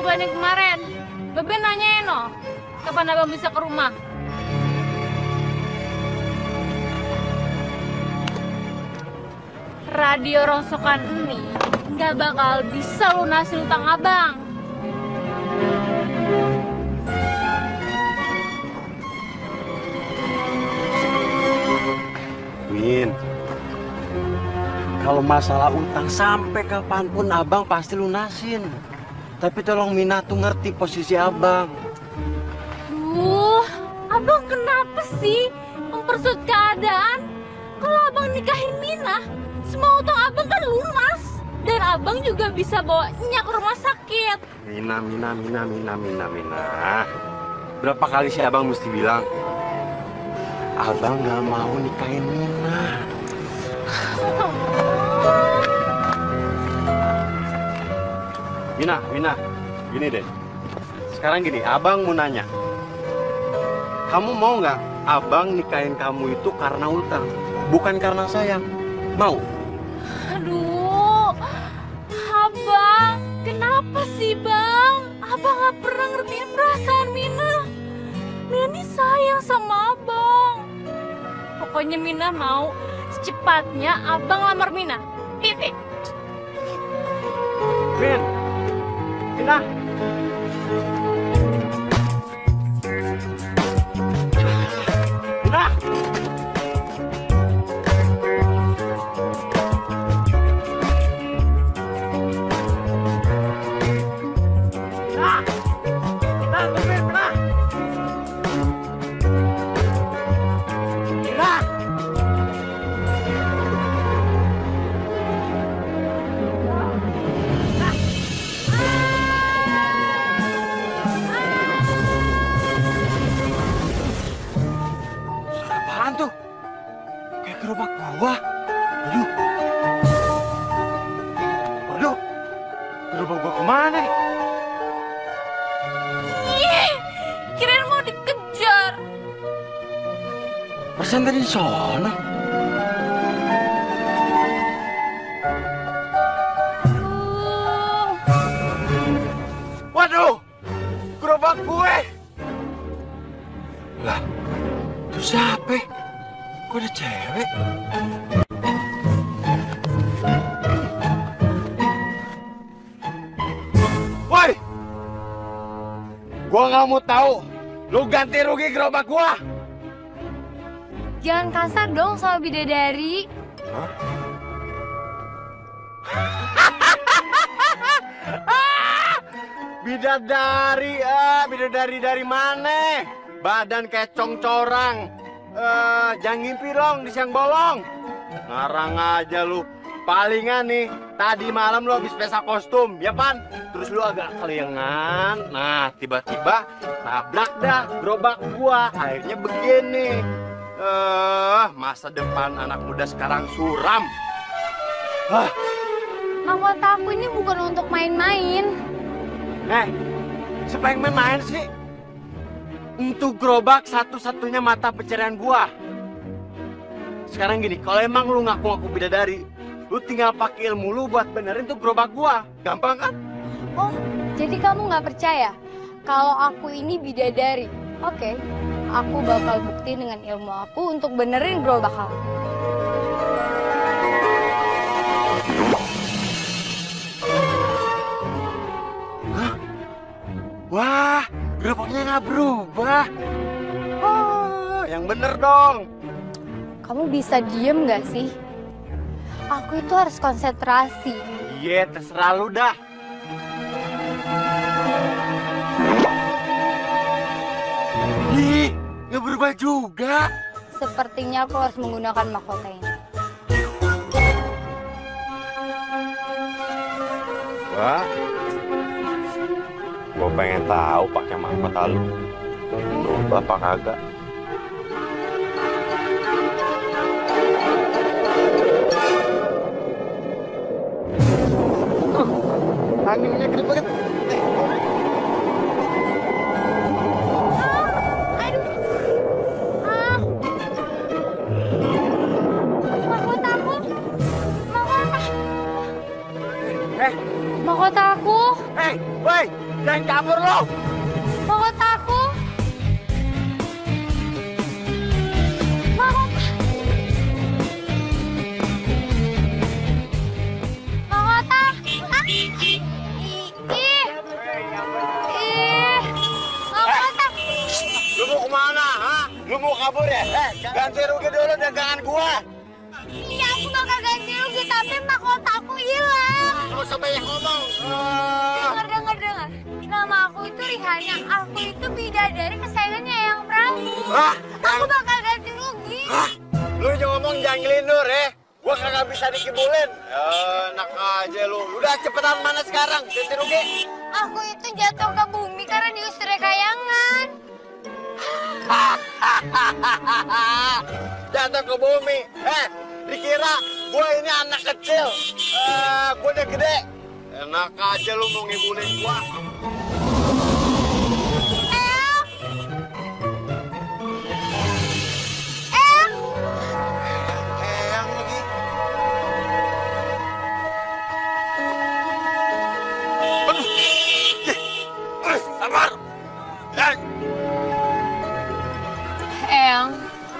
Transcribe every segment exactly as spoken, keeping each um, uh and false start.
bulan yang kemarin. Bebe nanyain no, kapan abang bisa ke rumah? Radio rongsokan ini nggak bakal bisa lunasin utang abang. Min, kalau masalah utang sampai kapanpun abang pasti lunasin. Tapi tolong Mina tuh ngerti posisi abang. Duh, abang kenapa sih mempersulit keadaan? Kalau abang nikahin Mina, semua utang abang kan lunas. Dan abang juga bisa bawa Nya ke rumah sakit. Mina, Mina, Mina, Mina, Mina, Mina. Berapa kali sih abang mesti bilang, abang gak mau nikahin Mina. Mina, Mina, gini deh. Sekarang gini, abang mau nanya. Kamu mau nggak abang nikahin kamu itu karena utang, bukan karena sayang? Mau? Aduh, abang, kenapa sih bang? Abang gak pernah ngertiin perasaan Mina. Mina ini sayang sama abang. Pokoknya Mina mau secepatnya abang lamar Mina. Titik. Min, Mina. Mina. Gerobak gua. Aduh. Aduh. Gerobak gua kemana nih? Ih, kirain mau dikejar. Persen tadi di sono. Waduh. Gerobak gue. Lah, itu siapa? Kok ada cewek? Woi! Gua nggak mau tahu. Lu ganti rugi gerobak gua. Jangan kasar dong sama bidadari. Hah? Bidadari, ah, bidadari dari mana? Badan kayak congcorang. Uh, jangan ngimpi dong di siang bolong. Ngarang aja lu. Palingan nih, tadi malam lu habis pesta kostum, ya pan? Terus lu agak keliengan. Nah, tiba-tiba tabrak dah gerobak gua. Akhirnya begini. Eh, uh, masa depan anak muda sekarang suram. Hah? Mahkota aku ini bukan untuk main-main. Eh, siapa yang main-main sih? Untuk gerobak satu-satunya mata pencarian gua. Sekarang gini, kalau emang lu ngaku-ngaku bidadari, lu tinggal pakai ilmu lu buat benerin tuh gerobak gua. Gampang kan? Oh, jadi kamu nggak percaya kalau aku ini bidadari? Oke, aku bakal bukti dengan ilmu aku untuk benerin gerobak kamu. Hah? Wah, gerobaknya nggak berubah. Oh, yang bener dong. Kamu bisa diem nggak sih? Aku itu harus konsentrasi. Iya, terserah lu dah. Ih, nggak berubah juga. Sepertinya aku harus menggunakan mahkota ini. Wah, gua pengen tahu pakai mahkota lu. Berubah apa kagak? Anginnya gede banget. Mahkota aku. Hei, woi, Jangan kabur lo. Mahkotaku. Mahkota. Mahkota. Ah. Ih. Ih. Mahkota. Lu mau kemana, ha? Lu mau kabur ya? Eh, ganti rugi dulu dagangan gua. Iya, aku bakal ganti rugi, tapi mahkotaku hilang. Gak usah banyak ngomong. Dengar, dengar, dengar. Nama aku itu Rihana. Aku itu bidadari kesayangannya yang Prabu. Hah? Aku bakal ganti rugi. Hah? Lu jangan ngomong jangan ngelindur ya. Gua kagak bisa dikibulin. Enak aja lu. Udah cepetan mana sekarang? Ganti rugi. Aku itu jatuh ke bumi karena diusir kayangan. Jatuh ke bumi. Eh, dikira gua ini anak kecil. Eh, gua udah gede. Enak aja lu mau ngibulin gua. Eyang! Eyang! Eyang lagi. Aduh. Sabar. Eh. Eyang,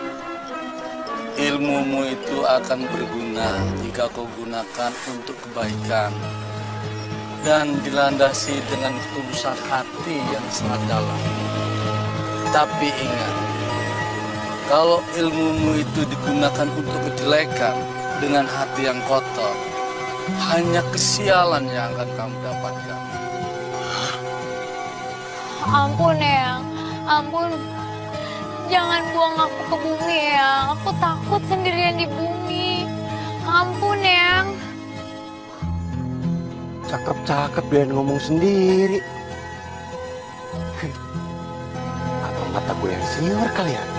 Ilmumu itu akan berguna jika kau gunakan untuk kebaikan dan dilandasi dengan ketulusan hati yang sangat dalam. Tapi ingat, kalau ilmumu itu digunakan untuk kejelekan dengan hati yang kotor, hanya kesialan yang akan kamu dapatkan. ampun Eyang, ampun. Jangan buang aku ke bumi, Eyang. Aku takut sendirian di bumi. Ampun, Eyang. Cakep-cakep dia ngomong sendiri. Apa mata gue yang siur kali ya?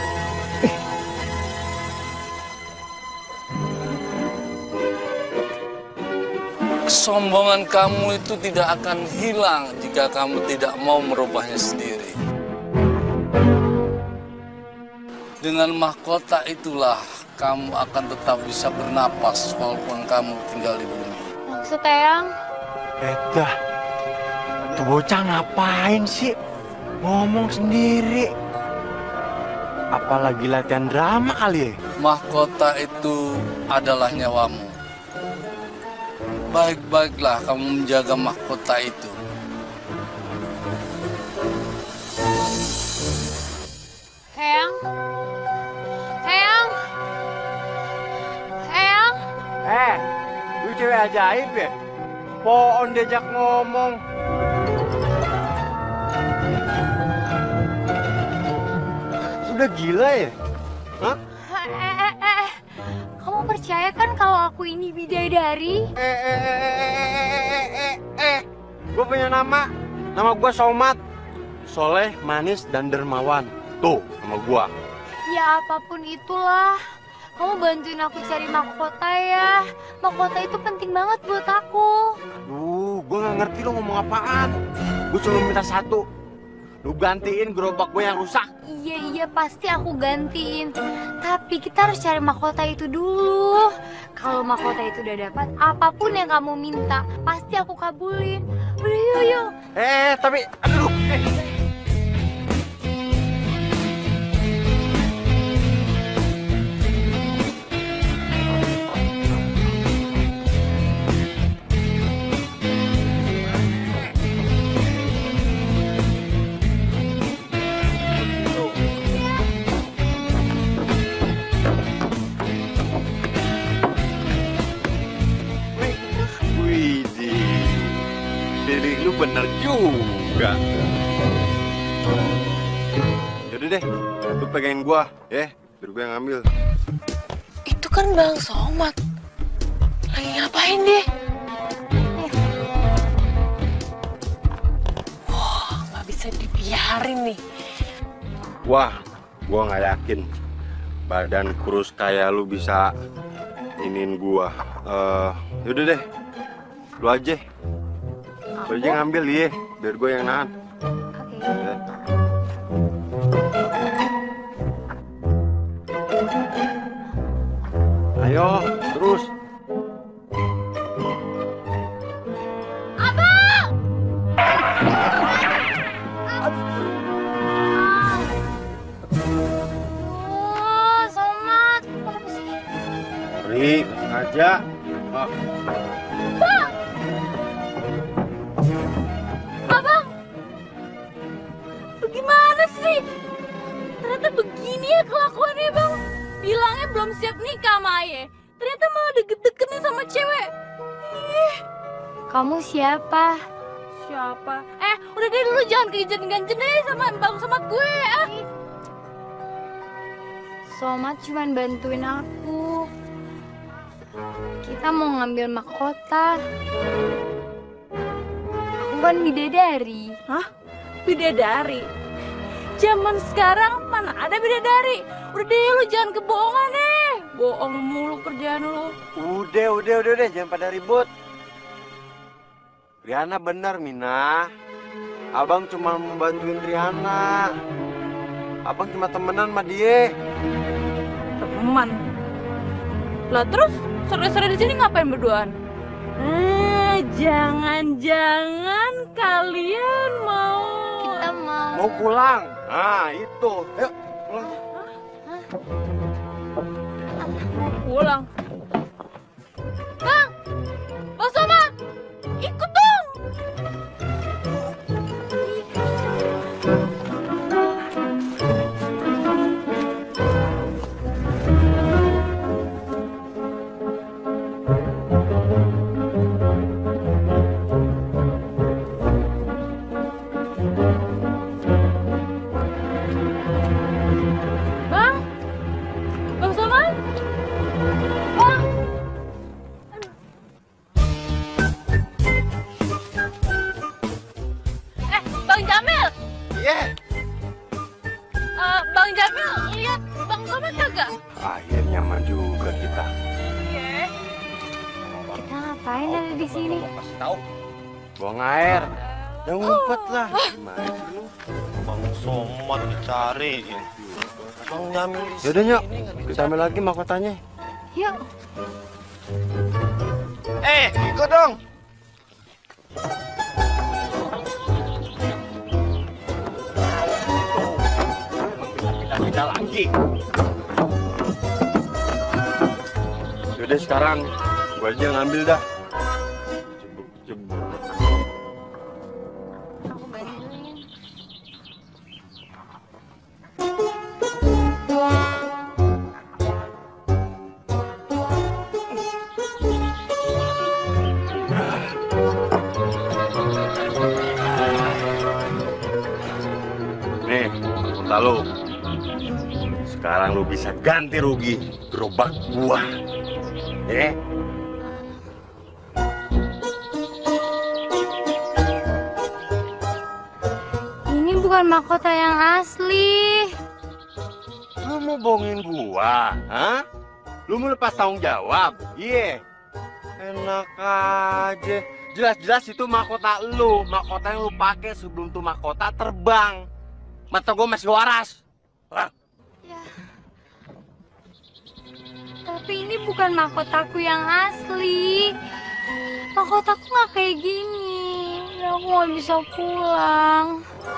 Kesombongan kamu itu tidak akan hilang jika kamu tidak mau merubahnya sendiri. Dengan mahkota itulah kamu akan tetap bisa bernapas walaupun kamu tinggal di bumi. Maksud Eyang? Edah, tuh bocah ngapain sih? Ngomong sendiri. Apalagi latihan drama kali ya? Mahkota itu adalah nyawamu. Baik-baiklah kamu menjaga mahkota itu. Eyang? Eyang? Eyang? Eh, lu cewek ajaib ya? Pohon diajak ngomong. Udah gila ya? Hah? Eh, eh, eh. Kamu percaya kan kalau aku ini bidadari? Eh, eh, eh, eh, eh, eh, eh. Gue punya nama. Nama gue Somat. Soleh, manis, dan dermawan. Tuh, nama gue. Ya apapun itulah. Kamu bantuin aku cari mahkota ya. Mahkota itu penting banget buat aku. Aduh, gue gak ngerti lo ngomong apaan. Gue cuma minta satu. Lu gantiin gerobak gue yang rusak. Iya, iya pasti aku gantiin. Tapi kita harus cari mahkota itu dulu. Kalau mahkota itu udah dapat, apapun yang kamu minta, pasti aku kabulin. Udah yuk, yuk. Eh, tapi aduh. Eh. Lu bener juga. Yaudah deh, lu pegangin gua, ya, biar gua yang ambil. Itu kan Bang Somat. Lagi ngapain dia? Wah, nggak bisa dibiarin nih. Wah, gua nggak yakin badan kurus kayak lu bisa iniin gua. Uh, yaudah deh, lu aja. Lu aja ngambil ya, biar gua yang nahan. Oke. Ayo, terus. Abang! Sorry, nggak sengaja. Oh. Abang, bagaimana sih? Ternyata begini ya kelakuannya bang. Bilangnya belum siap nikah sama Aye. Ternyata malah deket-deket nih sama cewek. Ih. Kamu siapa? Siapa? Eh, udah deh dulu jangan keganjen-ganjen deh sama bang Somat gue. Ah. Somat cuma bantuin aku. Kita mau ngambil mahkota. Aku kan bidadari. Hah? Bidadari? Zaman sekarang mana ada bidadari? Udah deh lu jangan kebohongan deh. Bohong mulu kerjaan lu. Udah, udah, udah, udah, jangan pada ribut. Riana benar, Mina. Abang cuma mau bantuin Riana. Abang cuma temenan sama dia. Teman. Lah terus sore-sore di sini ngapain berduaan? Eh, jangan-jangan kalian mau Kita mau. Mau pulang. Nah, itu. Ayo, pulang. mau pulang. Bang, Bang Somat, ikut dong. Bang, Bang Somat, Bang. Eh, Bang Jamil, Iya. Eh, Bang Jamil lihat Bang Somat kagak? Akhirnya mah juga kita. Iya. Kita ngapain ada di sini? Kasih tahu. Buang air. Jangan ngumpet lah. Gimana sih lu? Bang Somat dicariin. Bang Jamil di Yaudah, Nyok. sini nggak Kita ambil lagi mahkotanya. Yuk. Eh, ikut dong. Kita lagi. Yaudah sekarang gua aja yang ngambil dah. Jebuk-jebuk. Aku bantuin. Nih, mahkota lu. Sekarang lu bisa ganti rugi gerobak gua. Ya? Ini bukan mahkota yang asli. Lu mau bohongin gua, hah? Lu mau lepas tanggung jawab? Iya. Enak aja. Jelas-jelas itu mahkota lu, mahkota yang lu pakai sebelum tuh mahkota terbang. Mata gua masih waras. Hah? Ya. Tapi ini bukan mahkotaku yang asli. Mahkotaku nggak kayak gini. Ya, aku nggak bisa pulang.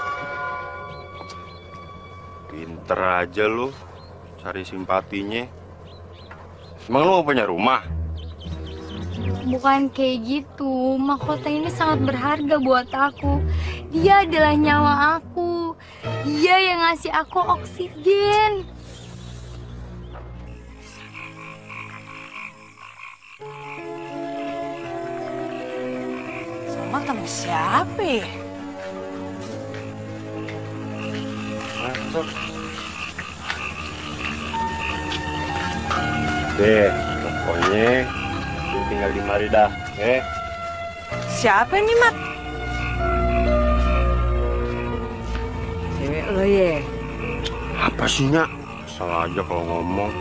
Pinter aja lu, cari simpatinya. Emang lu mau punya rumah? Bukan kayak gitu. Mahkota ini sangat berharga buat aku. Dia adalah nyawa aku. Dia yang ngasih aku oksigen. Sama sama siapa ya? Masuk. Deh, pokoknya lu tinggal di mari dah, eh. Siapa nih, Mat? Cewek lo ya? Apa sih, Nyak? Salah aja kalau ngomong.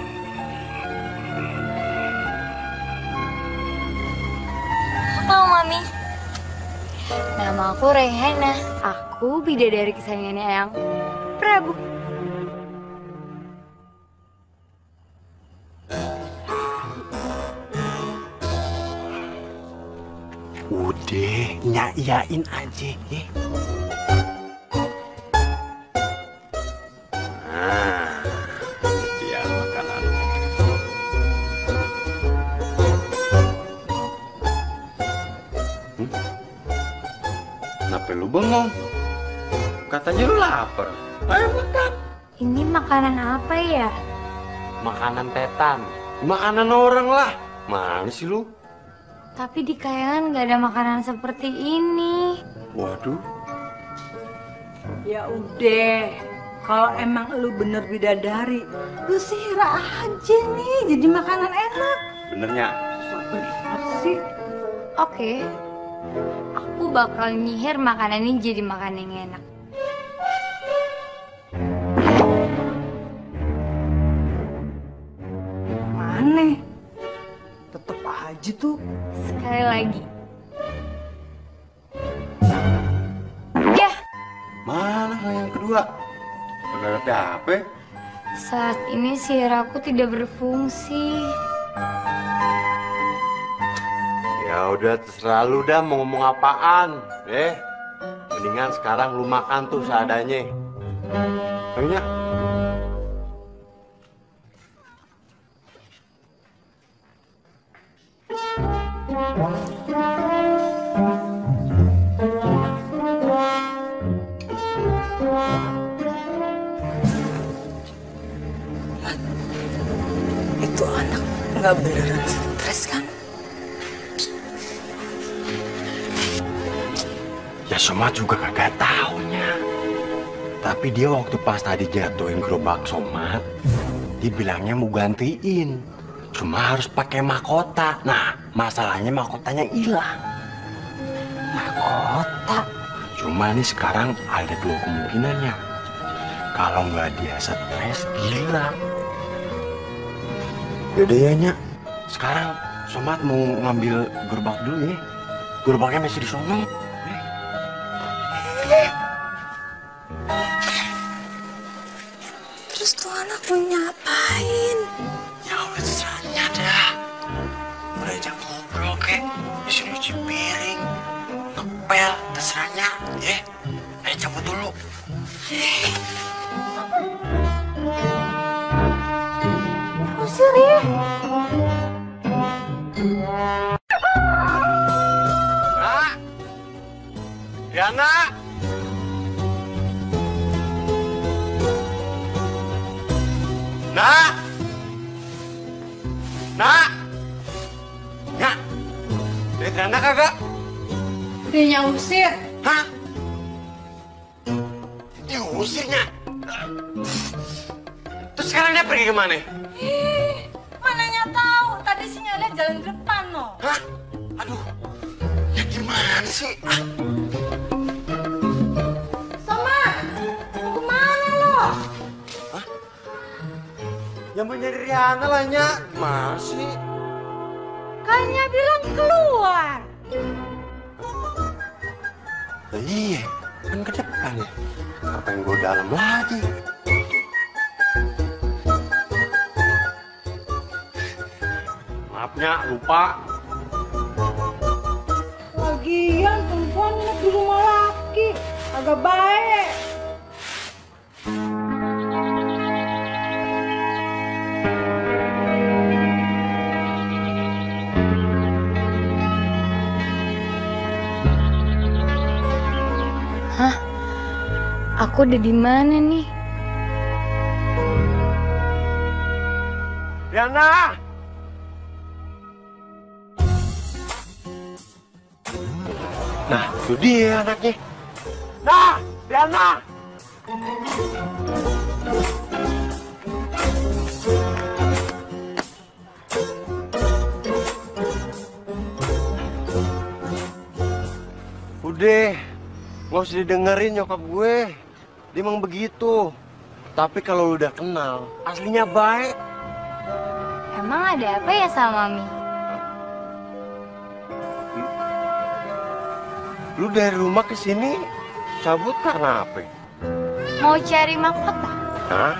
Halo, Mami. Nama aku Rehana. Aku bidadari kesayangannya Eyang Prabu. Udah, nyayain aja, ya. Nah, ya makanan. bengong? Katanya lu lapar. Ayo makan. Ini makanan apa ya? Makanan tetan. Makanan orang lah. Mana sih lu? Tapi di Kayangan nggak ada makanan seperti ini. Waduh. Ya udah, kalau emang lu bener bidadari, lu sihir aja nih jadi makanan enak. Benernya? Apa sih? Oke, aku bakal nyihir makanan ini jadi makanan yang enak. Mana? Tetep aja tuh. Sekali lagi. Ya, Mana yang kedua? Udah ada apa? saat ini sihir aku tidak berfungsi. Ya udah terserah lu dah mau ngomong apaan. Eh, mendingan sekarang lu makan tuh seadanya. Ayo. Itu anak nggak beneran stres kan? Ya Somat juga kagak taunya. Tapi dia waktu pas tadi jatuhin gerobak Somat, dia bilangnya mau gantiin. Cuma harus pakai mahkota. Nah, masalahnya mahkotanya hilang. Mahkota? Cuma nih sekarang ada dua kemungkinannya. Kalau nggak dia stres, gila. Yaudah ya, Nyak. Sekarang Somat mau ngambil gerobak dulu ya. Gerobaknya masih di sono. Terus tuh anak mau ngapain? Ya udah terserahnya dah. Udah ajak ngobrol kek. Disuruh nyuci piring. Ngepel, terserahnya. Ya, ayo cabut dulu. Usir ya. Nak! Ya, Nak! Nak! Nak! Nak! Lihat Rana kagak? Dia usir. Hah? Diusirnya? Terus sekarang dia pergi kemana? Ih, mananya tahu? Tadi sinyalnya jalan depan no. Hah? Aduh, ya gimana sih? Ah. Sama, mau kemana lo? Ya mau nyari Riana lah, Nyak. Masih. Kayaknya bilang keluar. Nah, iya, kan ke depan ya. Ngapain gue dalam lagi? Maaf, Nyak, lupa. Lagian perempuan nginep di rumah laki, agak baik. Hah? Aku udah di mana nih? Riana! Nah, itu dia anaknya. Nah, Riana! Udah, nggak usah didengerin nyokap gue. Dia emang begitu. Tapi kalau lu udah kenal, aslinya baik. Emang ada apa ya sama Mami? Lu dari rumah ke sini cabut karena apa? Mau cari mahkota? Hah?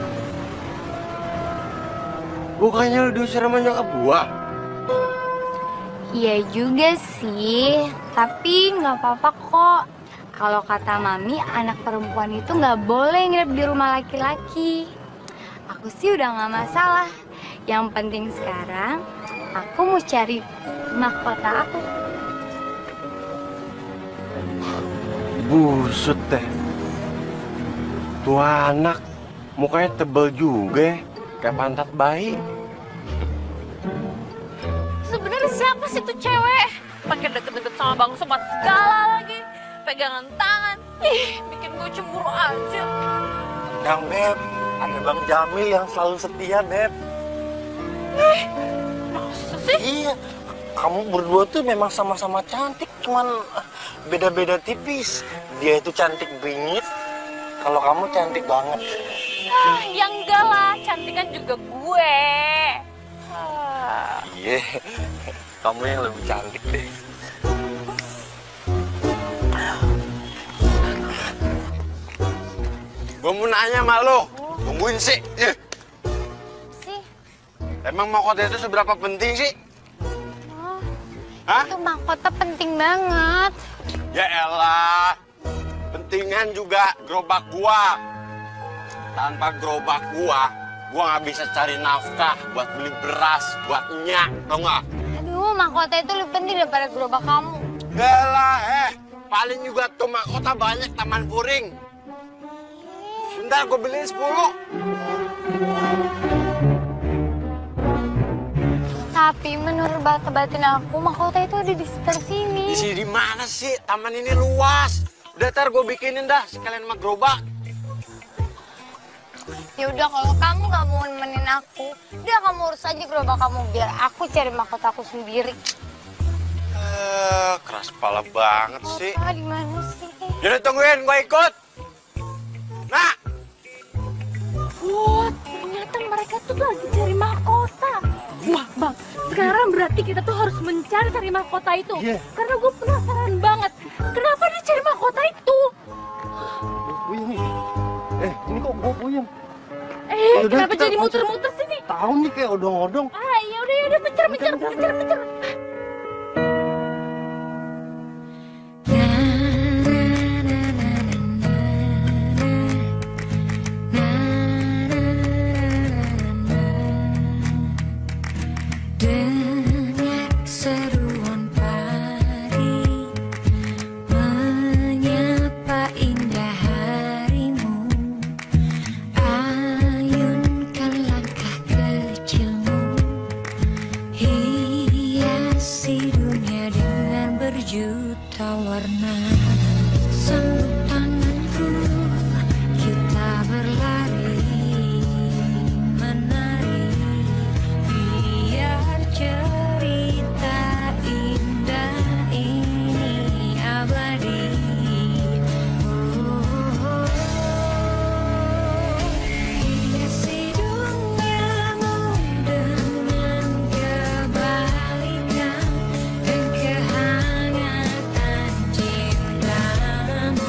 Bukannya lu diusir sama nyokap gua? Iya juga sih, tapi nggak apa-apa kok. Kalau kata Mami, anak perempuan itu nggak boleh nginep di rumah laki-laki. Aku sih udah nggak masalah. Yang penting sekarang, aku mau cari mahkota aku. Busut deh. Tuh anak mukanya tebel juga ya, kayak pantat bayi. Sebenarnya siapa sih tuh cewek? Pakai deket-deket sama Bang Somat segala lagi. Pegangan tangan. Ih, bikin gue cemburu aja. Yang Beb, ada Bang Jamil yang selalu setia, Beb. Ih, masa sih? Iya, kamu berdua tuh memang sama-sama cantik, cuman beda-beda tipis. Dia itu cantik bingit, kalau kamu cantik banget. Ah, yang enggak lah, cantikan juga gue. Ah. Iya, kamu yang lebih cantik deh. Gue mau nanya sama lo, tungguin sih. Eh. Sih, Emang mahkota itu seberapa penting sih? oh, Hah? itu mahkota penting banget. Ya elah, pentingan juga gerobak gua. Tanpa gerobak gua, gua nggak bisa cari nafkah buat beli beras, buat nyak, tau nggak? Aduh, mahkota itu lebih penting daripada gerobak kamu. Elah, eh, paling juga tuh mahkota banyak taman puring. Bentar, gua beliin sepuluh. Tapi menurut bata batin aku, mahkota itu ada di sekitar sini. Di sini mana sih? Taman ini luas. Udah ntar gua bikinin dah sekalian sama gerobak. Ya udah, kalau kamu gak mau nemenin aku, udah kamu urus aja gerobak kamu biar aku cari mahkota aku sendiri. Eh, keras kepala banget sih. Ah, di mana sih? Yaudah tungguin, gua ikut. Nah, Wah, ternyata mereka tuh lagi cari mahkota. Wah, Bang, sekarang berarti kita tuh harus mencari cari mahkota itu. Iya. Karena gue penasaran banget, kenapa dia cari mahkota itu? Puyeng nih. Eh, ini kok gua puyeng? Eh, Yaudah, kenapa kita jadi langsung- muter-muter sini? Tahu nih kayak odong-odong. Ah, ya udah, ya udah, mencar, mencar, mencar, mencar. Dengar seruan pagi menyapa indah harimu, ayunkan langkah kecilmu, hiasi dunia dengan berjuta warna. Sambut tanganku, kita berlari menari, biar cerita indah ini abadi. Oh, hiasi duniamu dengan kebaikan dan kehangatan cintamu.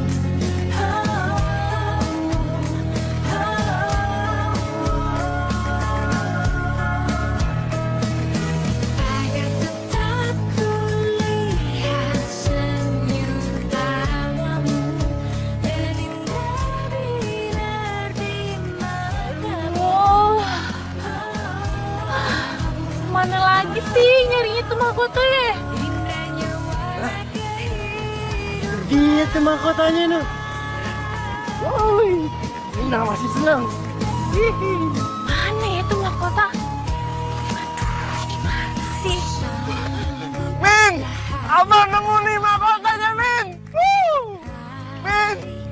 Agar tetap kulihat senyum tawamu dan indah binar di matamu. Oh, mana lagi sih nyarinya tuh mahkota ya? Indahnya warna kehidupan. Dia tuh mahkotanya tuh. Woi, Indah masih senang. Hihi. Mana ya tuh mahkota? Aduh, gimana sih? Min, abang nemu nih mahkotanya, Min. Wuh. Min,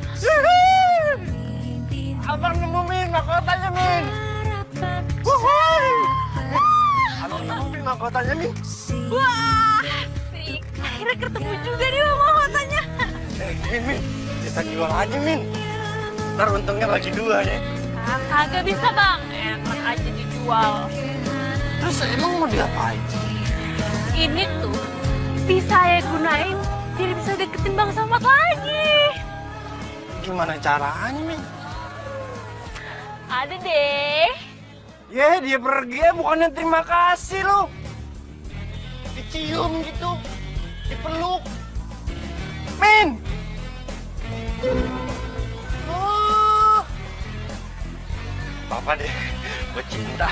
hihi. Abang nemu Min mahkotanya, Min. Wuhui. Abang nemu Min mahkotanya, Min. Wah, asik. Akhirnya ketemu juga nih mahkotanya. Eh, Min, Min, kita jual aja, Min. Ntar untungnya lagi dua ya. Ah, kagak bisa, Bang. Enak aja dijual. Terus emang mau diapain? Ini tuh bisa saya gunain jadi bisa deketin Bang Samad lagi. Gimana caranya, Min? Ada deh. Ya, dia pergi ya, bukannya terima kasih lo. Dicium gitu, dipeluk. Min! Oh. Papa deh, gue cinta.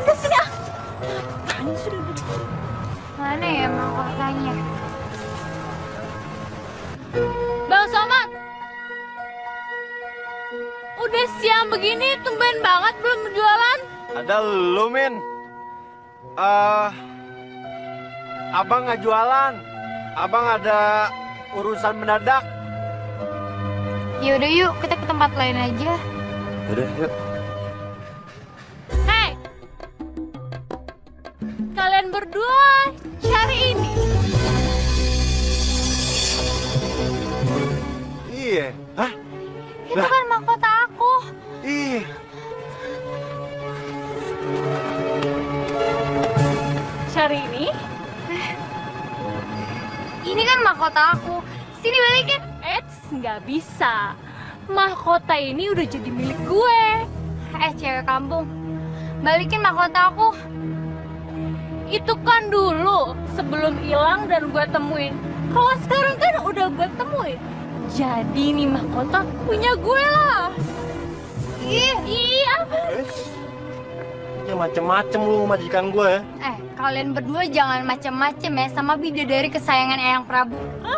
pindah sini ah. Apaan sudah Mana ya mahkotanya? Bang Somad. Udah siang begini, tumben banget belum berjualan. Ada lu, Min. Eh, abang nggak jualan. Abang ada urusan mendadak. Yaudah yuk, kita ke tempat lain aja. Udah, yuk. Hei, kalian berdua cari ini. Iya. Hah? Itu kan mahkota aku. Iya. Cari ini? Ini kan mahkota aku. Sini balikin. Eits, nggak bisa. Mahkota ini udah jadi milik gue. Eh, cewek kampung. Balikin mahkota aku. Itu kan dulu sebelum hilang dan gue temuin. Kalau sekarang kan udah gue temuin. Jadi nih mahkota punya gue lah. Ih, Iya. Ya macem-macem lu majikan gue ya. Eh, kalian berdua jangan macem-macem ya sama bidadari kesayangan Eyang Prabu.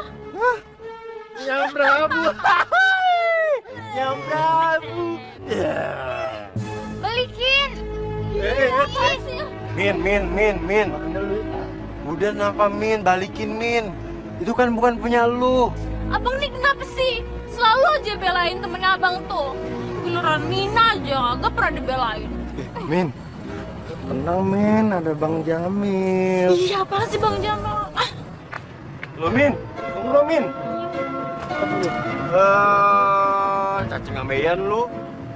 Yang Prabu. Yang Prabu. Ya. Balikin. Eh, Apa sih? Min, Min, Min, Min. Udah kenapa, Min? Balikin, Min. Itu kan bukan punya lu. Abang nih kenapa sih? Selalu aja belain temennya abang tuh. Giliran Mina aja gak pernah dibelain. Eh, Min. Tenang, Min. Ada Bang Jamil. Iya, apa sih Bang Jamal? Ah, Lo, Min. Tunggu lo, Min. Eh, cacing ameyan lu.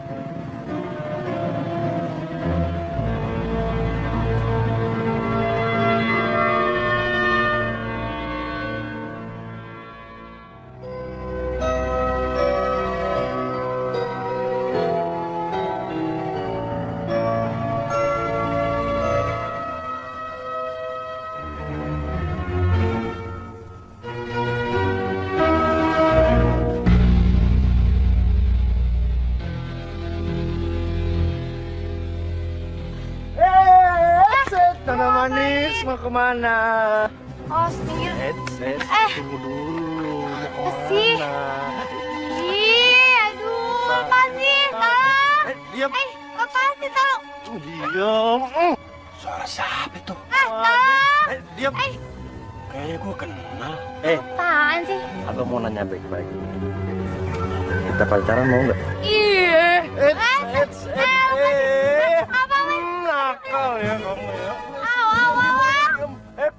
Tanda manis mau kemana? Oh, sendiri. Eh, eh, Eh. tunggu dulu. Mau Apa sih? kemana? Ih, aduh, apa sih? Tolong. Eh, diam. Eh, apa sih? Tolong. Diam. Mm. Suara siapa itu? Ah, tolong. Eh, diam. Eh. Kayaknya gue kenal. Eh, Apaan sih? aku mau nanya baik-baik. Kita pacaran mau nggak? Iya. Eh, eh, eh, eh. Apa, Mas? Hmm, nakal ya kamu ya. Au, au, au, au. Eh,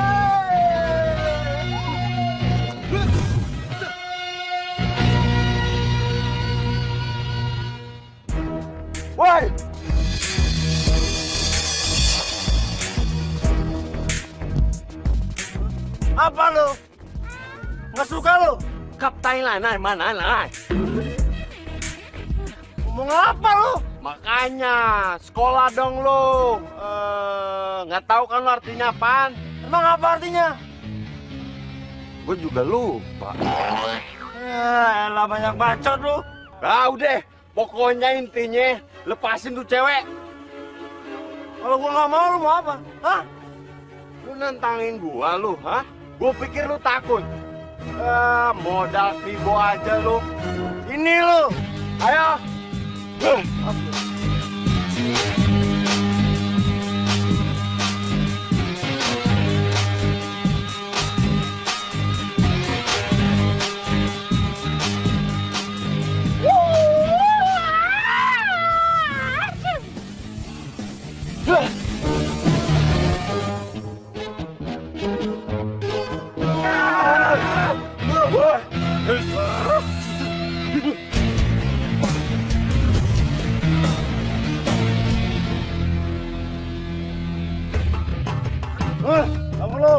Woi! apa lo? Nggak suka lo? Kaptain lah, nah, mana lah? Ngomong apa lo? Makanya sekolah dong lo. Eh, nggak tahu kan lo artinya apaan? Emang apa artinya? Gue juga lupa. Ya, elah banyak bacot lo. Ah udah, pokoknya intinya lepasin tuh cewek. Kalau gua nggak mau, lu mau apa? Hah? Lu nantangin gua lu, hah? Gua pikir lu takut. Eh, modal kribo aja lu. Ini lu. Ayo. Huh. Eh, kamu lu.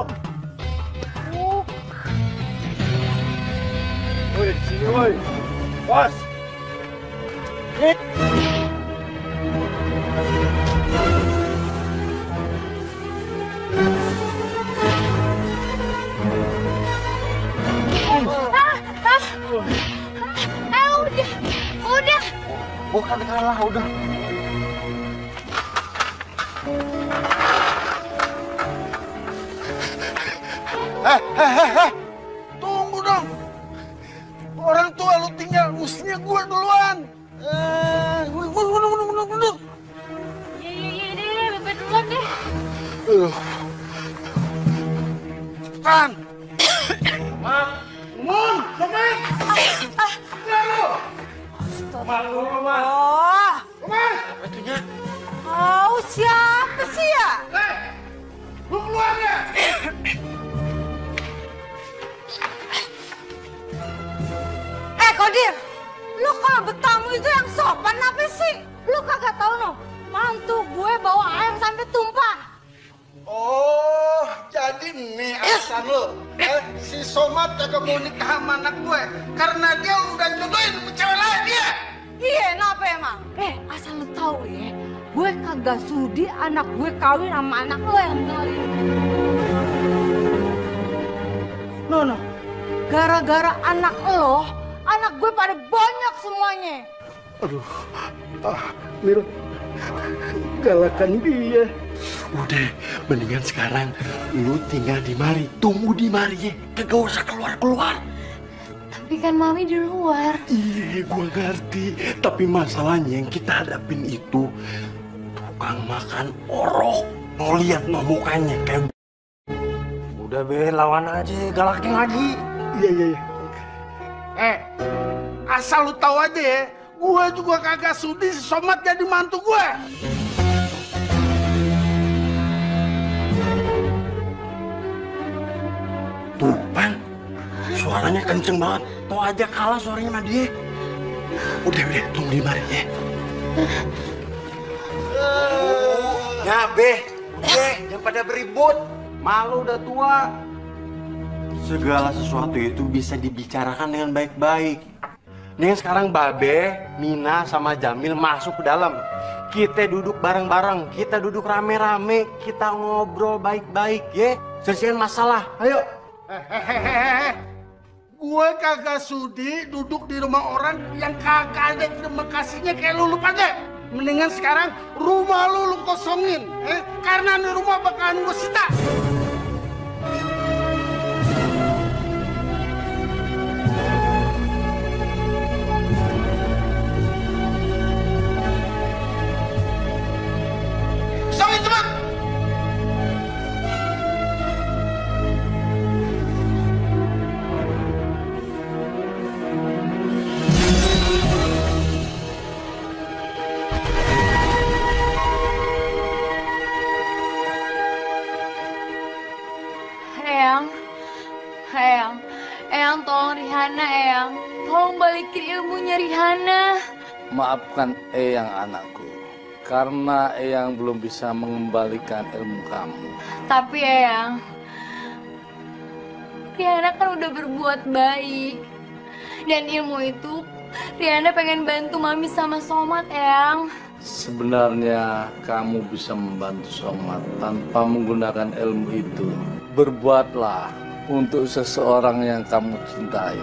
Woi, sini woi. Bos. Ah, udah, udah. Bukan kalah udah. Eh, eh, eh, eh. Tunggu dong. Orang tua lu tinggal, mestinya gua duluan. Eh, mundur, mundur, mundur, mundur, mundur. Iya, iya, iya, deh, deh, Bebe duluan deh. Aduh. Cepetan. Mak, Mun, Somat. Ya lu. Malu, Mak. Oh, Somat. Apa itunya? oh siapa sih ya? Eh, lu keluar ya. Eh Kodir, lu kalau bertamu itu yang sopan apa sih? Lu kagak tahu no, mantu gue bawa air sampai tumpah. Oh, jadi nih alasan lu. Eh, si Somat kagak mau nikah sama anak gue karena dia udah jodohin sama cewek lain dia. Iya, kenapa emang? Eh, asal lu tahu ya, gue kagak sudi anak gue kawin sama anak lo yang kawin. No, no, gara-gara anak lo, anak gue pada banyak semuanya. Aduh, ah, Mil, galakan dia. Udah, mendingan sekarang lu tinggal di mari, tunggu di mari ya, kagak usah keluar-keluar. Tapi kan Mami di luar. Iya, gua ngerti. Tapi masalahnya yang kita hadapin itu tukang makan orok. Mau lihat mau mukanya kayak. Udah be, lawan aja, galakin lagi. Iya, iya, iya. Eh, asal lu tahu aja ya, gua juga kagak sudi si Somat jadi mantu gue. Tuh, Pan. Suaranya kenceng banget. Tuh aja kalah suaranya sama dia. Udah, udah, tunggu di mari ya. Nah, Be, udah, jangan pada beribut. Malu udah tua. Segala sesuatu itu bisa dibicarakan dengan baik-baik. Nih sekarang Babe, Mina, sama Jamil masuk ke dalam. Kita duduk bareng-bareng, kita duduk rame-rame, kita ngobrol baik-baik, ya. Selesaikan masalah, ayo. Hehehe. Gue kagak sudi duduk di rumah orang yang kagak ada terima kasihnya kayak lu lupa deh. Mendingan sekarang rumah lu lu kosongin, eh? Karena di rumah bakalan gue sita. Kosongin cepat. Eyang, Eyang, Eyang tolong Rihanna, Eyang. Tolong balikin ilmunya Rihanna. Maafkan Eyang anakku, karena Eyang belum bisa mengembalikan ilmu kamu. Tapi Eyang, Rihanna kan udah berbuat baik. Dan ilmu itu, Rihanna pengen bantu Mami sama Somat, Eyang. Sebenarnya kamu bisa membantu Somat tanpa menggunakan ilmu itu. Berbuatlah untuk seseorang yang kamu cintai.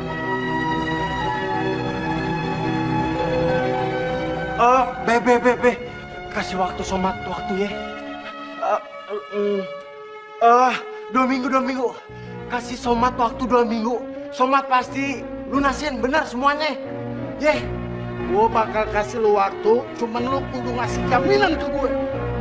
Oh, Be, Be, Be, Be. Kasih waktu Somat, waktu ya. Uh, mm, uh, dua minggu, dua minggu. Kasih Somat waktu dua minggu. Somat pasti lunasin benar semuanya. Ye. Yeah. Gue bakal kasih lu waktu, cuman lu kudu ngasih jaminan ke gue.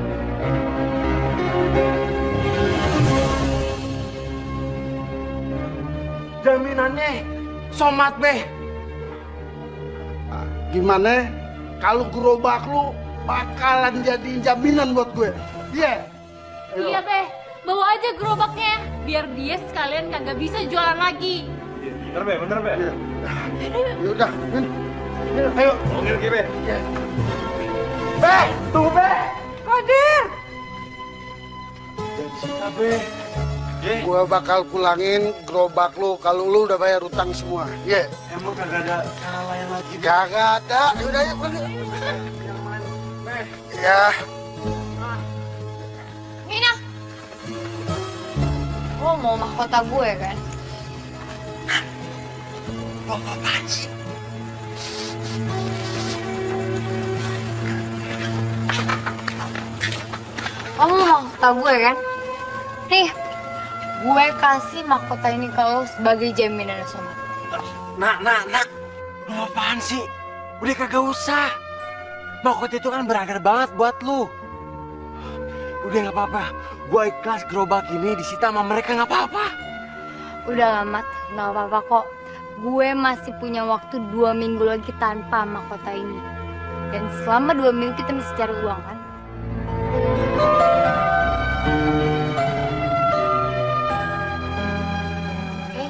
Jaminannya Somat, Be. Nah, gimana kalau gerobak lu bakalan jadi jaminan buat gue? Iya. Yeah. Iya, Be. Bawa aja gerobaknya, biar dia sekalian kagak bisa jualan lagi. Bener, Be, bener, Be. Yaudah, ayo. Ngomongin lagi, Be. Be, tunggu Be. Kodir, Jangan disita, Be. Ye. Gue bakal pulangin gerobak lu kalau lu udah bayar utang semua. Iya. Yeah. Emang kagak ada cara lain lagi, Be? Kagak ada. Yaudah, yuk pergi. Ya. Mina, lo mau mahkota gue kan? Ngomong apaan sih? Lo mau mahkota gue kan? Nih, gue kasih mahkota ini ke lo sebagai jaminan Somat. Nak, nak, nak. Lu apaan sih? Udah kagak usah. Mahkota itu kan berharga banget buat lu. Udah nggak apa-apa. Gue ikhlas gerobak ini disita sama mereka nggak apa-apa. Udah amat, nggak apa-apa kok. Gue masih punya waktu dua minggu lagi tanpa mahkota ini. Dan selama dua minggu kita mesti cari uang kan? Oke?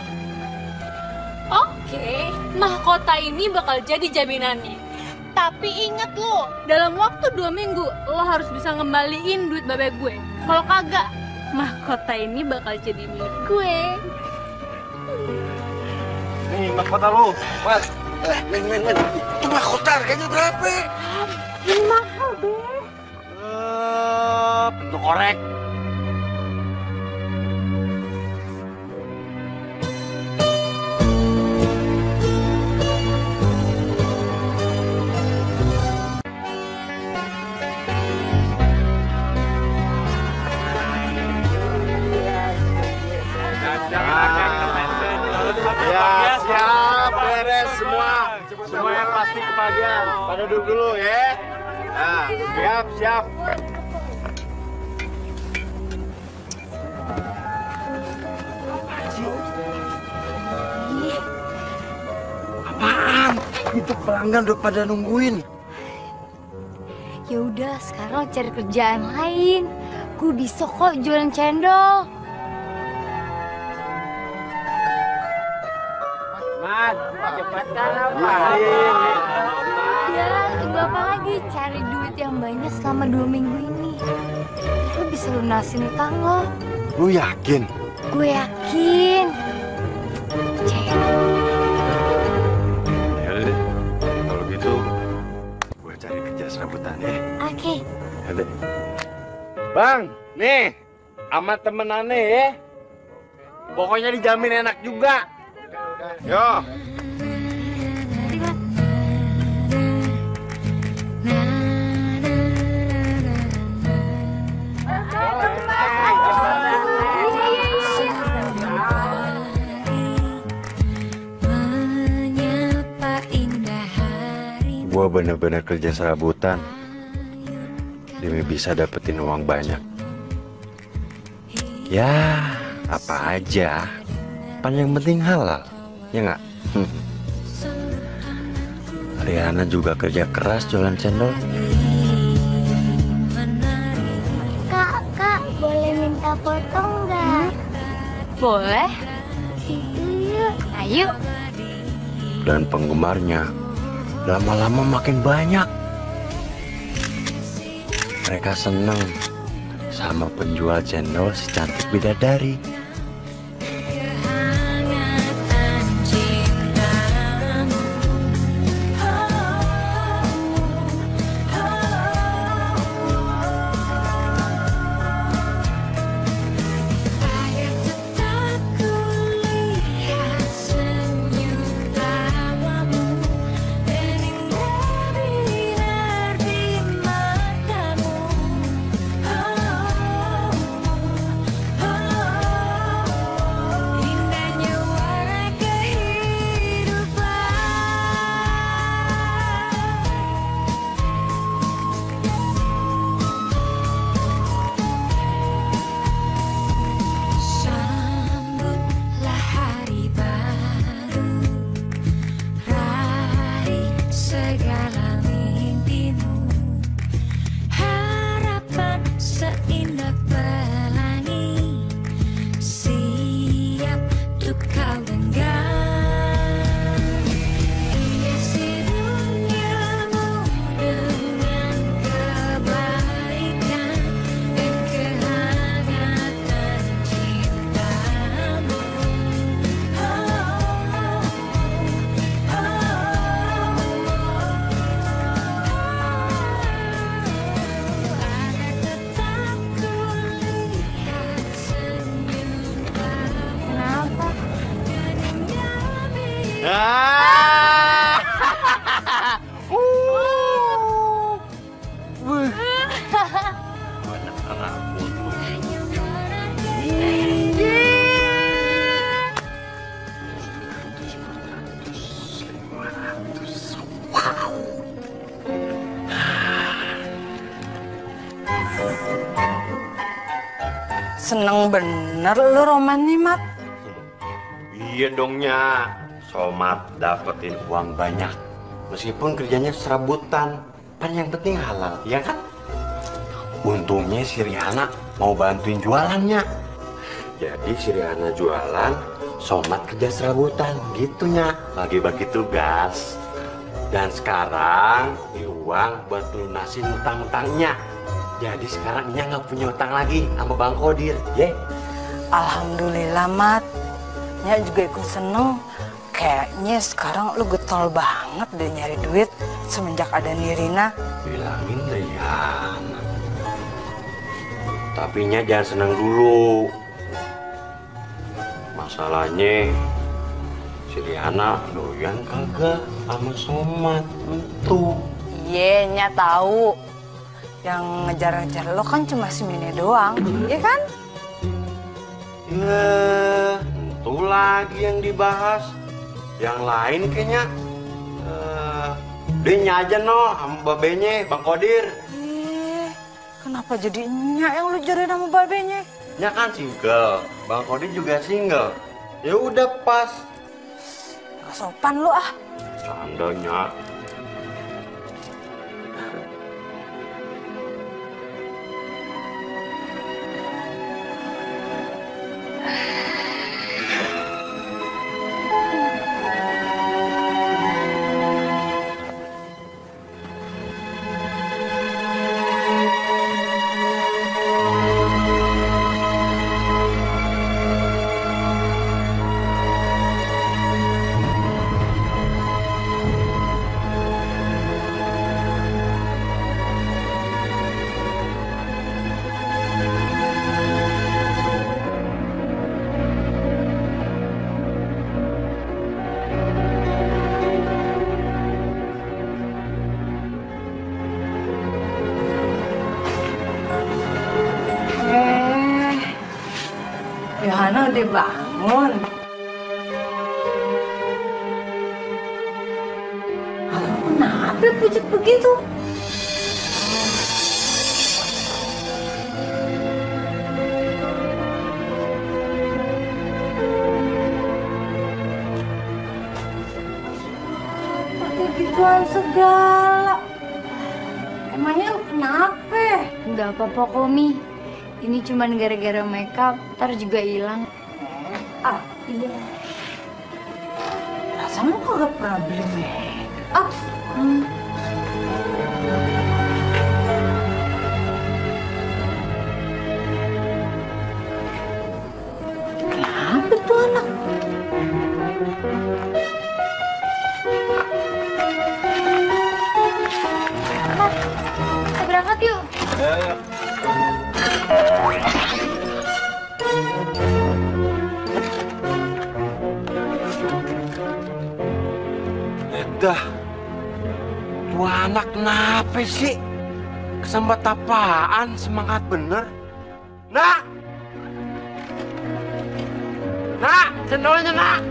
Oke, mahkota ini bakal jadi jaminannya. Tapi ingat lo, dalam waktu dua minggu lo harus bisa ngembaliin duit babe gue. Kalau kagak, mahkota ini bakal jadi milik gue. Nih mahkota lu. Mas, eh, men, men, men. Itu mahkota harganya berapa? Ini mahal, Be. Eh, bentuk korek. Ya, siap, beres semua. Semua yang pasti kebagian. Pada duduk dulu ya. Nah, siap, siap. Apaan? Itu pelanggan udah pada nungguin. Ya udah, sekarang lo cari kerjaan lain. Gue bisa kok jualan cendol. Mas, cepatkan apa? Ya, tunggu apa lagi? Cari duit yang banyak selama dua minggu ini. Lo bisa lunasin utang lo. Lu yakin? Gue yakin. Percaya. Ya udah deh. Kalau gitu, gue cari kerja serabutan ya. Oke. Ya deh. Bang, nih, sama temenannya ya. Pokoknya dijamin enak juga. Yo. Gue bener-bener kerja serabutan demi bisa dapetin uang banyak. Ya, apa aja. Pan yang penting halal, ya nggak? Hmm. Riana juga kerja keras jualan cendol. Kak, kak, boleh minta foto nggak? Boleh. Itu yuk. Ayo. Dan penggemarnya lama-lama makin banyak. Mereka seneng sama penjual cendol si cantik bidadari. Ah! Uh! Wih. Banyak rambut lu. Yeay. Seneng bener lu Roman nih, Mat. Iya dongnya, Somat dapetin uang banyak. Meskipun kerjanya serabutan, kan yang penting halal, ya kan? Untungnya si Riana mau bantuin jualannya. Jadi si Riana jualan, Somat kerja serabutan, gitunya. Bagi-bagi tugas. Dan sekarang, ini uang buat lunasin utang-utangnya. Jadi sekarang Nya nggak punya utang lagi sama Bang Kodir, ye. Alhamdulillah, Mat. Nya juga ikut seneng. Kayaknya sekarang lu getol banget deh nyari duit semenjak ada Nirina. Bilangin deh ya. Tapi Nya jangan senang dulu. Masalahnya si Riana doyan kagak sama Somat itu. Iya, Nya tahu. Yang ngejar-ngejar lo kan cuma si Mine doang, ya kan? Ya, itu lagi yang dibahas. Yang lain kayaknya uh, dia Nya aja no sama babenya Bang Kodir. Eh, kenapa jadi Nya yang lu jodohin sama babenya? Nya kan single, Bang Kodir juga single. Ya udah pas. Gak sopan lu ah. Candanya. Yohana udah bangun. Kamu kenapa pucet begitu? Pakai gituan segala. Emangnya lu kenapa? Nggak apa-apa kok, Mi. Ini cuman gara-gara makeup, ntar juga hilang. Ah, iya. Rasanya lu kagak pernah beli makeup. Hmm. Kenapa tuh anak? Mat, kita berangkat yuk. Ayo. Edah, tuh anak kenapa sih? Kesempat apaan? Semangat bener. Nak! Nak! Cendolnya, Nak!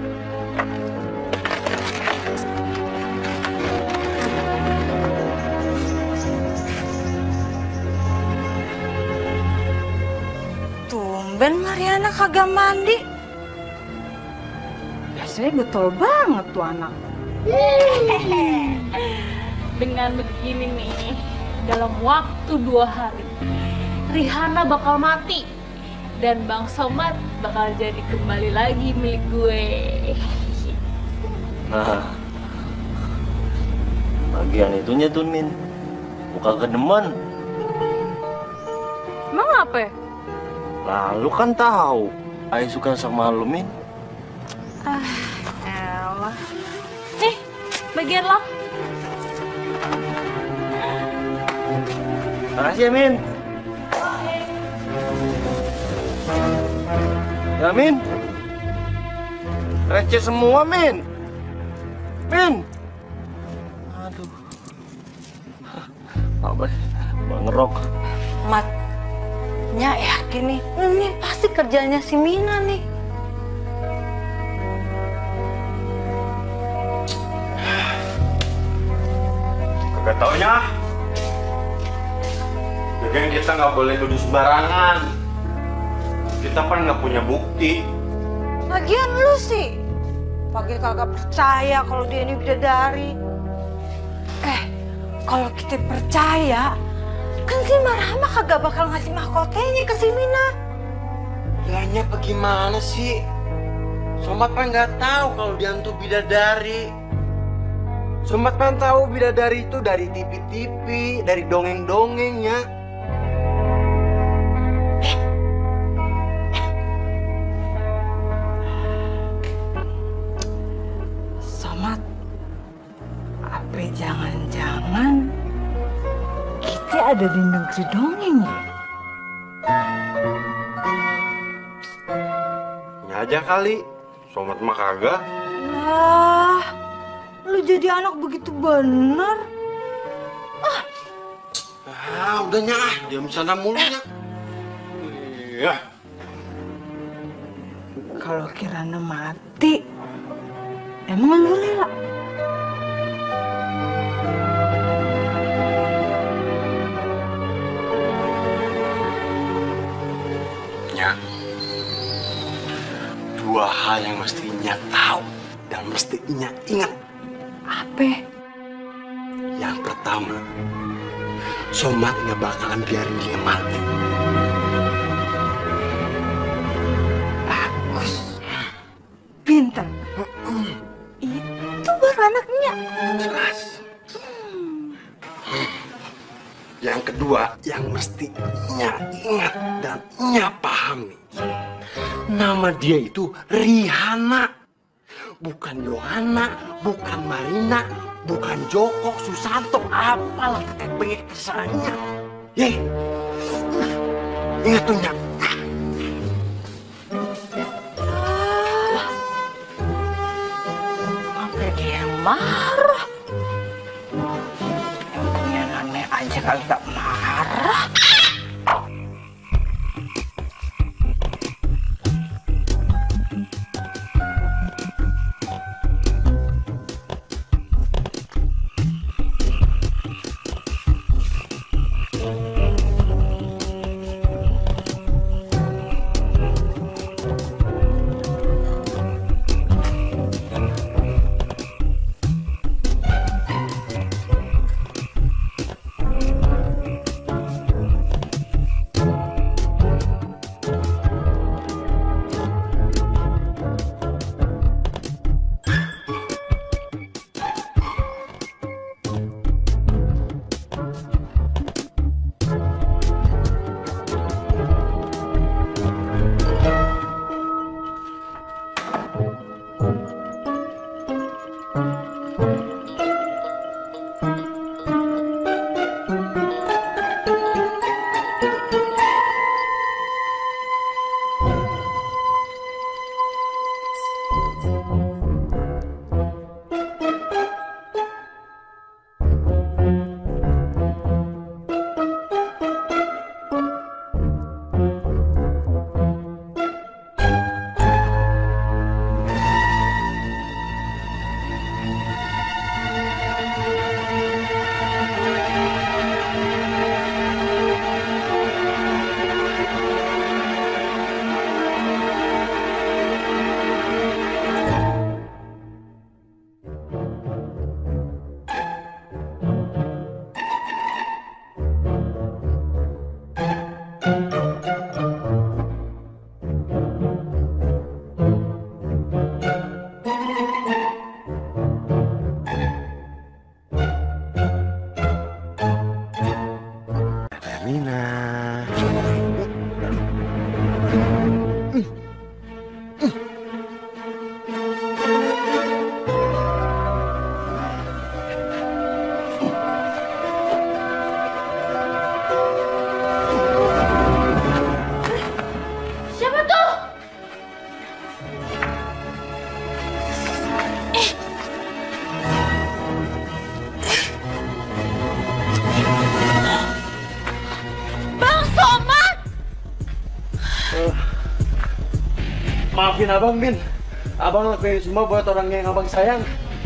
Tumben Mariana kagak mandi. Biasanya getol banget tuh anak. Dengan begini nih, dalam waktu dua hari, Rihanna bakal mati dan Bang Somat bakal jadi kembali lagi milik gue. Nah, bagian itunya tuh Min, muka kedemen. Emang apa? Lalu kan tahu, Ai suka sama lu Min. Ah, elah. Nih, bagian lo. Makasih ya Min. Ya Min. Receh semua Min. Min. Aduh. Apa? Bang ngerok. Mat, Nya yakin nih, ini pasti kerjanya si Mina nih. Kagak taunya. Jadi kita nggak boleh duduk sembarangan. Kita kan nggak punya bukti. Lagian lu sih, pakai kagak percaya kalau dia ini bidadari. Eh, kalau kita percaya, kan si Marhama kagak bakal ngasih mahkotanya ke si Mina. Lanya bagaimana sih? Somat kan nggak tahu kalau dia tuh bidadari. Somat kan tahu bidadari itu dari T V-T V, dari dongeng-dongengnya. Somat, apa jangan-jangan kita ada di negeri dongeng ya? Ya aja kali. Somat mah kagak. Lah, lu jadi anak begitu bener. Ah, udah nyah, diam sana mulunya. Iya. Kalau Kirana mati, emang lu rela? Ya. Dua hal yang mestinya tahu dan mestinya ingat. Apa? Yang pertama, Somat nggak bakalan biarin dia mati. Bagus. Pintar. Itu baru anaknya. Jelas. Yang kedua, yang mestinya ingat dan nya pahami. Nama dia itu Rihanna. Bukan Yohana, bukan Marina, bukan Joko, Susanto, apalah tetek bengek kesannya. Ye, ingat tuh Nyak. Sampai dia yang marah. Yang punya nenek aja kagak marah. Maafin abang, Min. Abang lakuin semua buat orang yang abang sayang.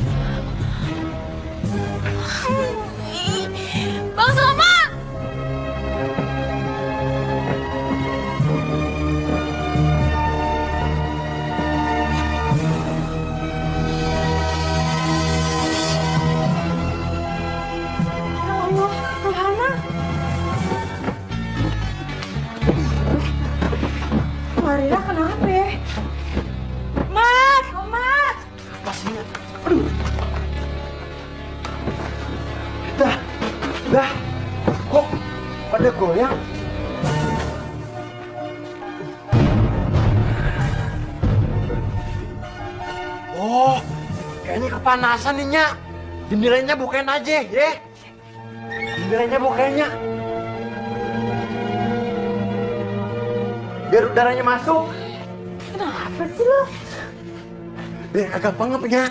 Bang Somad! ada goyang. Oh, kayaknya kepanasan nih, Nyak. Jendelanya bukain aja, ya. Jendelanya bukainnya. Biar udaranya masuk. Kenapa sih lo? Biar kagak pengep, Nyak.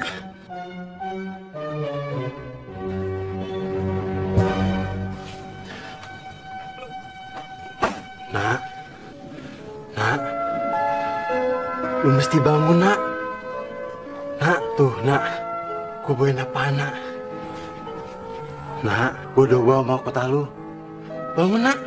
Nak, nak, lu mesti bangun, nak. Nak, tuh, nak, gue bawain apa, nak? Nak, gue udah bawa mau kota lu. Bangun, nak.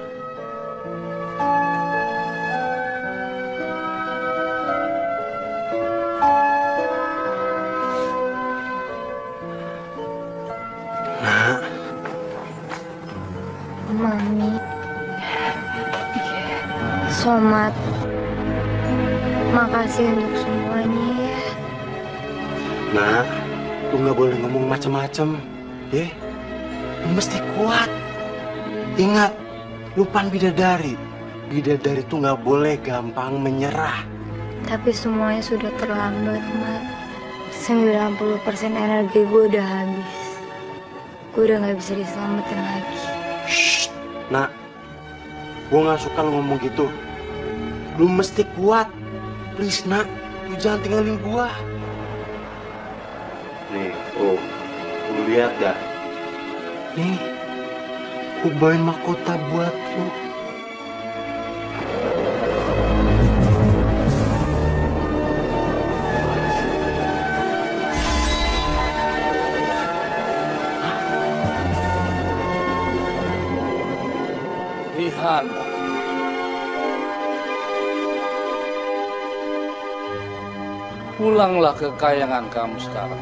Nak. Mami. Somat. Makasih untuk semuanya ya. Nak, lu nggak boleh ngomong macem-macem, ya? Lu mesti kuat. Ingat, lu pan bidadari. Bidadari tuh nggak boleh gampang menyerah. Tapi semuanya sudah terlambat, Mat. sembilan puluh persen energi gue udah habis. Gue udah nggak bisa diselamatin lagi. Shh, nak, gue nggak suka lu ngomong gitu. Lu mesti kuat. Please, nak, lu jangan tinggalin gua. Nih, oh, lu lihat gak? Nih, gua bawain mahkota buat lu. Lihat. Pulanglah ke kayangan kamu sekarang.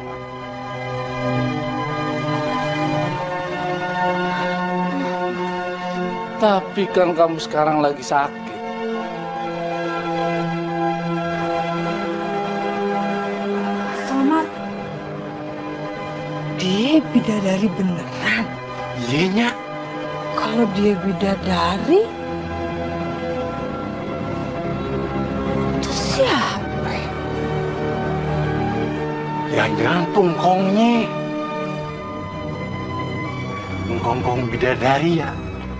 Tapi kan kamu sekarang lagi sakit. Somat, dia bidadari beneran. Iya, Nyak. Kalau dia bidadari, itu siapa? Jangan-jangan tungkongnya. Tungkong bidadari ya.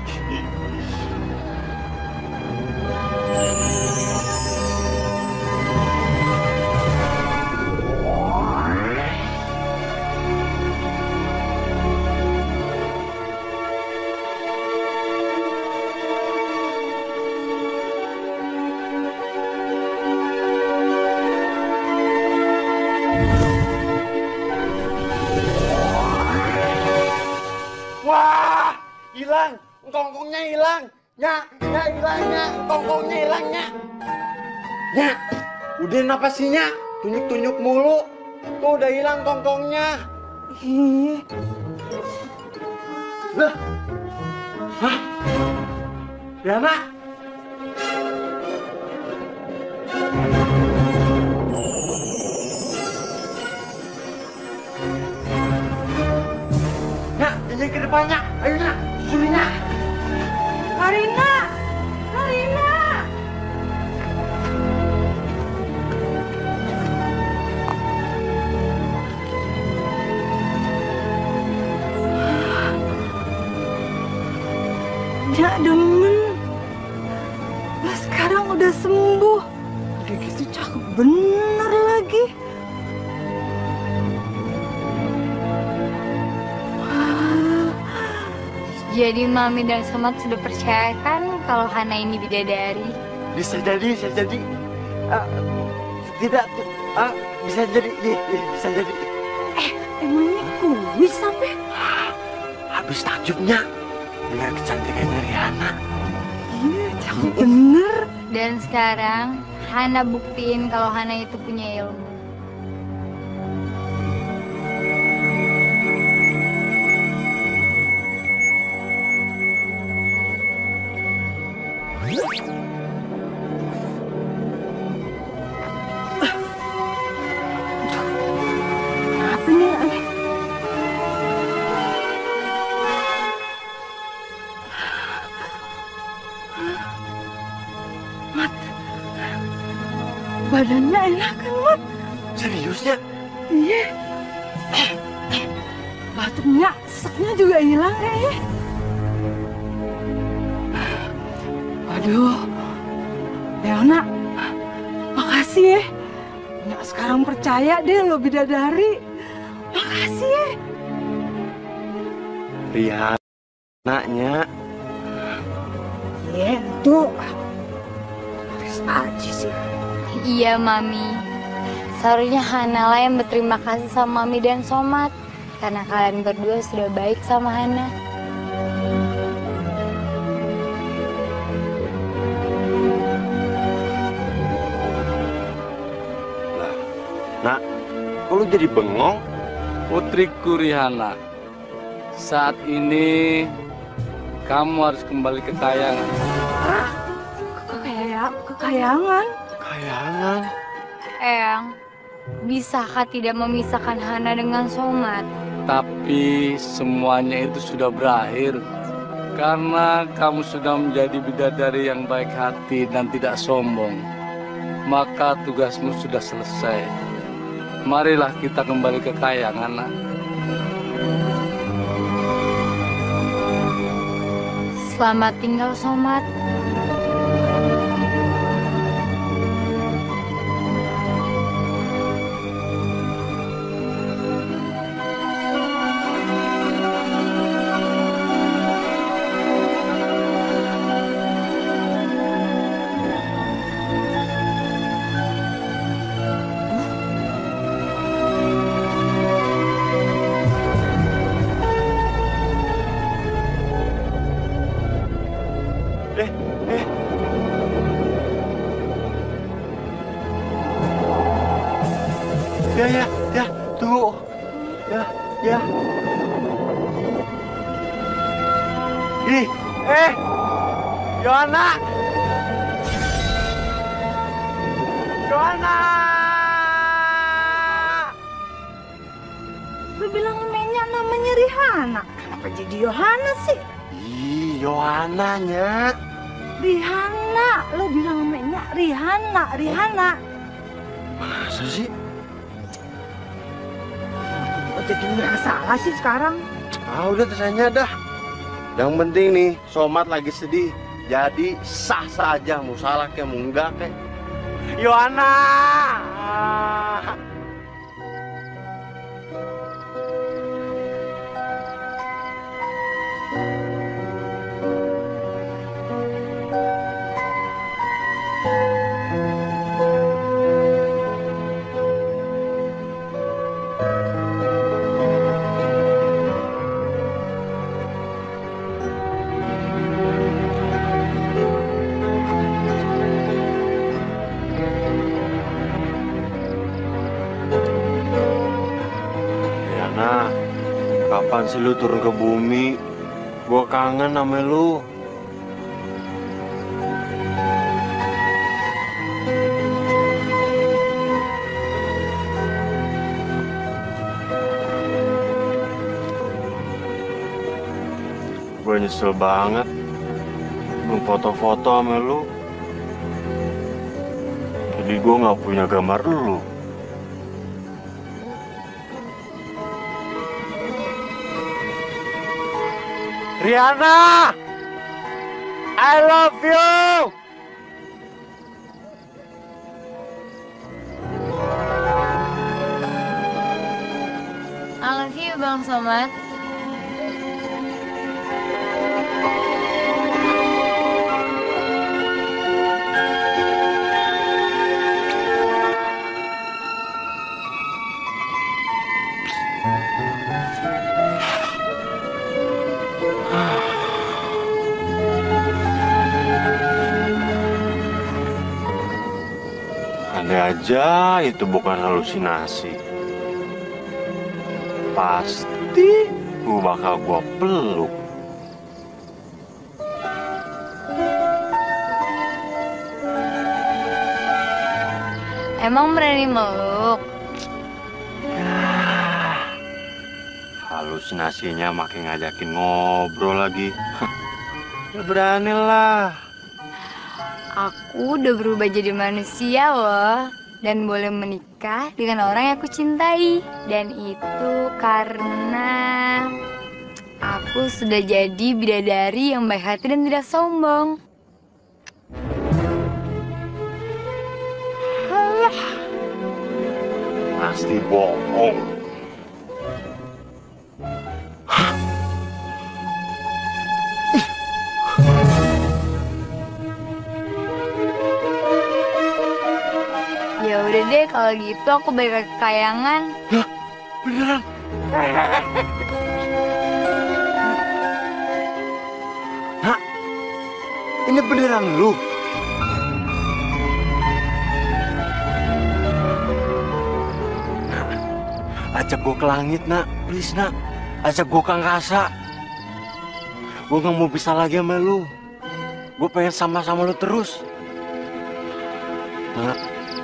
Wah, hilang, kongkongnya hilang, Nyak, Nyak hilang, Nyak, kongkongnya hilang, Nyak. Nyak, udah apa sih, Nyak? Tunjuk-tunjuk mulu, tuh udah hilang kongkongnya. Iya. Lah, hah? Ya, Nak? Nyak, jangan ke depannya. Ayo, Nak, suruh, Nyak. Karina, Karina. Nyak demen. Lah sekarang udah sembuh. Udah gitu cakep bener lagi. Jadi Mami dan Somat sudah percayakan kalau Hana ini bidadari? Bisa jadi, bisa jadi. Ah, tidak, ah, bisa jadi, iya, iya, bisa jadi. Eh, emangnya kuis apa? Habis takjubnya, dengar kecantikan dari Hana. Iya, cakep bener. Dan sekarang Hana buktiin kalau Hana itu punya ilmu. Apa nih? badannya enakan, Mat. Seriusnya? Iya. Batuknya, seseknya juga hilang kayaknya. Waduh, Leona, makasih ya. Nggak sekarang percaya deh lo bidadari. Makasih ya. Rihanna-nya. Iya, itu. Haris aja sih. Iya, Mami. Seharusnya Hana lah yang berterima kasih sama Mami dan Somat. Karena kalian berdua sudah baik sama Hana. Lah, nak, kok lu jadi bengong? Putriku Rihanna, saat ini kamu harus kembali ke kayangan. Kekaya, kekayangan. Kayangan? Eyang, bisakah tidak memisahkan Hana dengan Somat? Tapi semuanya itu sudah berakhir. Karena kamu sudah menjadi bidadari yang baik hati dan tidak sombong, maka tugasmu sudah selesai. Marilah kita kembali ke kayangan, nak. Selamat tinggal, Somat. Eh, eh. Ya, ya, ya, tunggu. Ya, ya. Ih, eh. Yohana. Yohana. Lu bilang namanya namanya Rihanna. Kenapa jadi Yohana sih? Ih, Yohananya. Rihanna. Lu bilang namanya Rihanna. Rihanna. Masa sih? Kok jadi masalah sih sekarang? Ah, udah terusnya dah. Yang penting nih, Somat lagi sedih. Jadi sah saja, mau salah kayak mau enggak kayak. Yohana. Ah. Yana, kapan sih lu turun ke bumi? Gua kangen sama lu. Gue nyesel banget belum foto-foto sama lu. Jadi gue nggak punya gambar lu. Rihanna, I love you. I love you, Bang Somat. Andai aja itu bukan halusinasi. Pasti gue bakal gua peluk. Emang berani meluk? Halusinasinya makin ngajakin ngobrol lagi. Ya berani lah. Aku udah berubah jadi manusia loh. dan boleh menikah dengan orang yang aku cintai. Dan itu karena aku sudah jadi bidadari yang baik hati dan tidak sombong. Pasti bohong. Ya udah deh, kalau gitu aku balik ke kayangan. Hah? Beneran? Hah? Ini beneran lu? Ajak gue ke langit, nak. Please, nak. Ajak gue ke angkasa. Gue gak mau pisah lagi sama lu. Gue pengen sama-sama lu terus. Nak.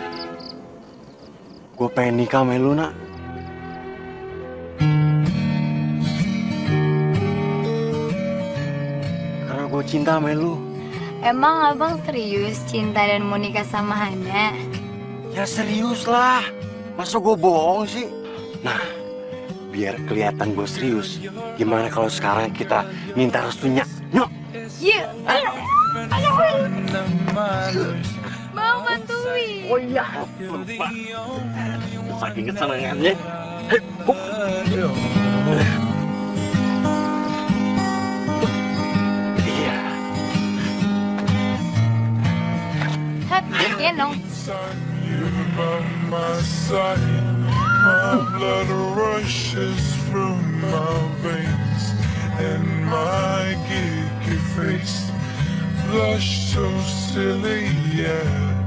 Gue pengen nikah sama lu, nak. Karena gue cinta sama lu. Emang abang serius cinta dan mau nikah sama Hana? Ya serius lah. Masa gue bohong sih? Nah, biar kelihatan gue serius, gimana kalau sekarang kita minta restunya? Nyok! Yuk, ayo, ayo, mau bantuin. Oh iya, lupa. Saking kesenangannya. Hei, hup. Iya. Happy, ya dong. My blood rushes through my veins, and my geeky face blush so silly, yeah.